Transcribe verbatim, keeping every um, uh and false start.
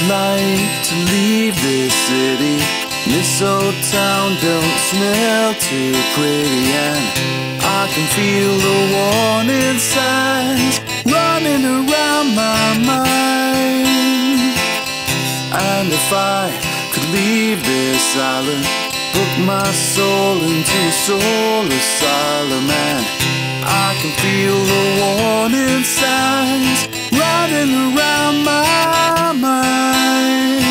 like to leave this city. This old town don't smell too pretty, and I can feel the warning signs running around my mind. And if I could leave this island, put my soul into a soul asylum, and I can feel the warning signs running around my mind.